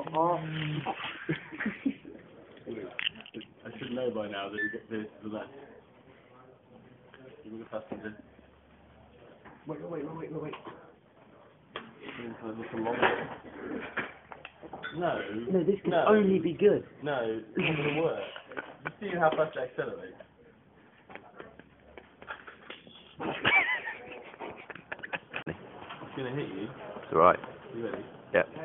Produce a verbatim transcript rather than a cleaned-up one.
oh. I should know by now that you get this to the left. You're the passenger. Wait, wait, wait, wait, wait, wait. No. No, this can no. only be good. No, it's not going to work. You see how fast it accelerates? It's going to hit you. It's alright. You ready? Yeah.